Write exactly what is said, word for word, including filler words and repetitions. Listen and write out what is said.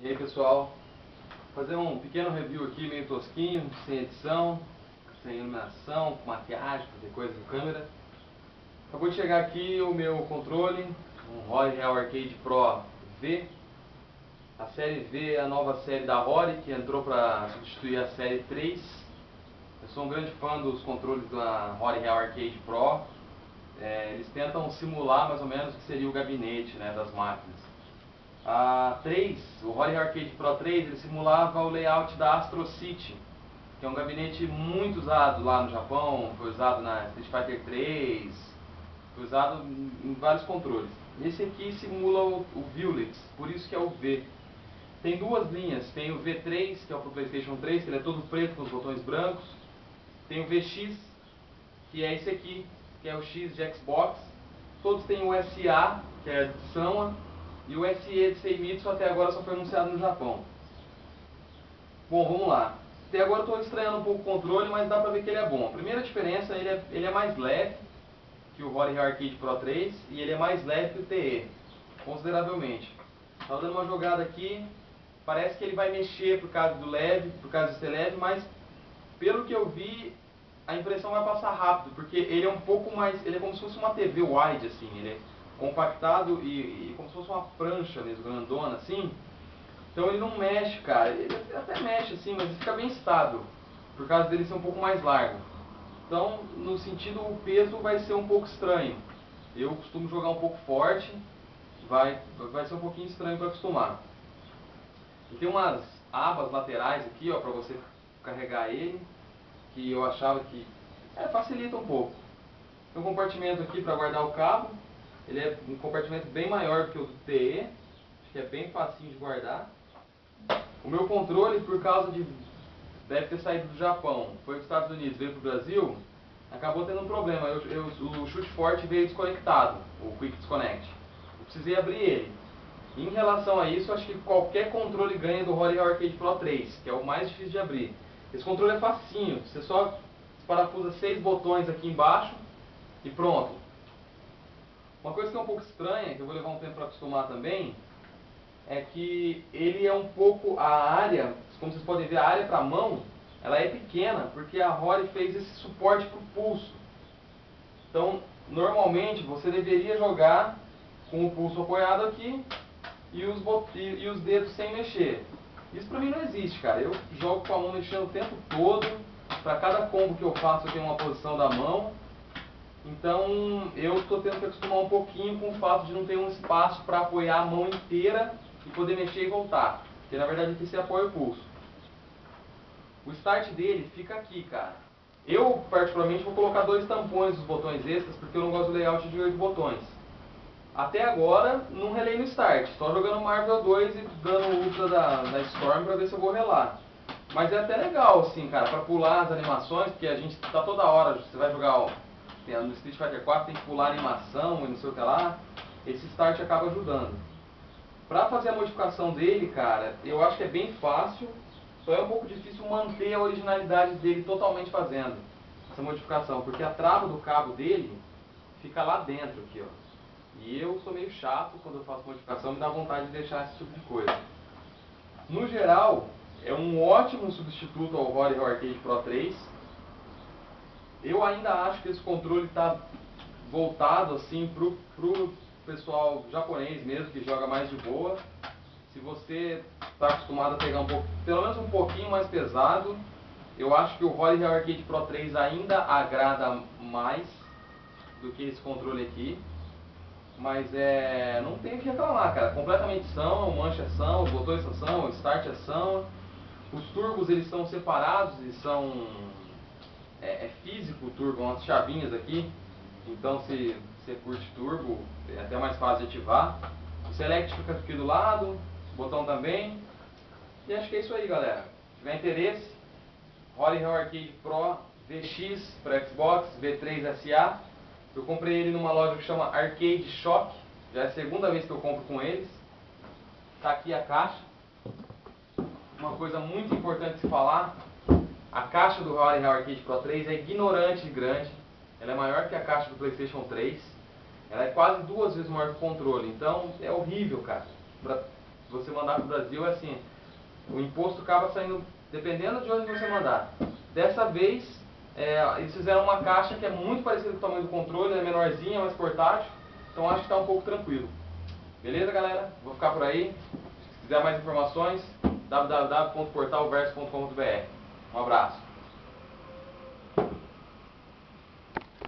E aí pessoal, vou fazer um pequeno review aqui, meio tosquinho, sem edição, sem iluminação, com maquiagem, fazer coisas com câmera. Acabou de chegar aqui o meu controle, um Rory Real Arcade Pro V. A série V é a nova série da Rory, que entrou para substituir a série três. Eu sou um grande fã dos controles da Rory Real Arcade Pro. É, eles tentam simular mais ou menos o que seria o gabinete, né, das máquinas. A três, o Rory Arcade Pro três, ele simulava o layout da Astro City, que é um gabinete muito usado lá no Japão, foi usado na Street Fighter três, foi usado em vários controles. Esse aqui simula o, o Violet, por isso que é o V. Tem duas linhas, tem o V três, que é o pro PlayStation três, que ele é todo preto com os botões brancos. Tem o V X, que é esse aqui, que é o X de Xbox. Todos têm o S A, que é de Sanwa. E o S E de Seimitsu até agora só foi anunciado no Japão. Bom, vamos lá. Até agora eu estou estranhando um pouco o controle, mas dá pra ver que ele é bom. A primeira diferença, ele é, ele é mais leve que o Rory Arcade Pro três e ele é mais leve que o T E, consideravelmente. Estava dando uma jogada aqui, parece que ele vai mexer por causa do leve, por causa de ser leve, mas pelo que eu vi, a impressão vai passar rápido, porque ele é um pouco mais, ele é como se fosse uma T V wide, assim, ele é compactado e, e como se fosse uma prancha mesmo, grandona assim. Então ele não mexe, cara. Ele até mexe assim, mas ele fica bem estável, por causa dele ser um pouco mais largo. Então, no sentido, o peso vai ser um pouco estranho. Eu costumo jogar um pouco forte, vai, vai ser um pouquinho estranho para acostumar. E tem umas abas laterais aqui, ó, para você carregar ele, que eu achava que é, facilita um pouco. Tem um compartimento aqui para guardar o cabo. Ele é um compartimento bem maior do que o do T E, acho que é bem facinho de guardar. O meu controle, por causa de... deve ter saído do Japão, foi para os Estados Unidos, veio para o Brasil, acabou tendo um problema. Eu, eu, o chute forte veio desconectado, o Quick Disconnect. Eu precisei abrir ele. Em relação a isso, acho que qualquer controle ganha do Rory Arcade Pro três, que é o mais difícil de abrir. Esse controle é facinho, você só parafusa seis botões aqui embaixo e pronto. Uma coisa que é um pouco estranha, que eu vou levar um tempo para acostumar também, é que ele é um pouco, a área, como vocês podem ver, a área para a mão, ela é pequena, porque a Rory fez esse suporte para o pulso. Então, normalmente, você deveria jogar com o pulso apoiado aqui e os, e, e os dedos sem mexer. Isso pra mim não existe, cara. Eu jogo com a mão mexendo o tempo todo, para cada combo que eu faço eu tenho uma posição da mão. Então eu estou tendo que acostumar um pouquinho com o fato de não ter um espaço para apoiar a mão inteira e poder mexer e voltar. Porque na verdade aqui você apoia o pulso. O start dele fica aqui, cara. Eu particularmente vou colocar dois tampões dos botões extras porque eu não gosto do layout de oito botões. Até agora não relei no start, só jogando Marvel dois e dando o ultra da, da Storm para ver se eu vou relar. Mas é até legal assim, cara, para pular as animações, porque a gente tá toda hora, você vai jogar ó, no Street Fighter quatro tem que pular animação e não sei o que lá, esse start acaba ajudando. Pra fazer a modificação dele, cara, eu acho que é bem fácil, só é um pouco difícil manter a originalidade dele totalmente fazendo essa modificação, porque a trava do cabo dele fica lá dentro aqui, ó. E eu sou meio chato quando eu faço modificação, me dá vontade de deixar esse tipo de coisa. No geral, é um ótimo substituto ao Rory Arcade Pro três. Eu ainda acho que esse controle está voltado assim pro, pro pessoal japonês mesmo, que joga mais de boa. Se você está acostumado a pegar um pouco, pelo menos um pouquinho mais pesado, eu acho que o Rory Arcade Pro três ainda agrada mais do que esse controle aqui. Mas é, não tem o que reclamar, cara. Completamente são, mancha é são, os botões são, o start é são. Os turbos eles são separados e são... É, é físico o turbo, umas chavinhas aqui. Então se você curte turbo, é até mais fácil de ativar. O select fica aqui do lado, o botão também. E acho que é isso aí, galera. Se tiver interesse, Rory Arcade Pro V X para Xbox, V três S A. Eu comprei ele numa loja que chama Arcade Shock. Já é a segunda vez que eu compro com eles. Tá aqui a caixa. Uma coisa muito importante de se falar: a caixa do Rory Arcade Pro três é ignorante de grande. Ela é maior que a caixa do PlayStation três. Ela é quase duas vezes maior que o controle. Então é horrível, cara. Pra você mandar para o Brasil, é assim, o imposto acaba saindo dependendo de onde você mandar. Dessa vez, é, eles fizeram uma caixa que é muito parecida com o tamanho do controle, é menorzinha, mais portátil, então acho que está um pouco tranquilo. Beleza, galera? Vou ficar por aí. Se quiser mais informações, w w w ponto portal verso ponto com ponto b r. Um abraço.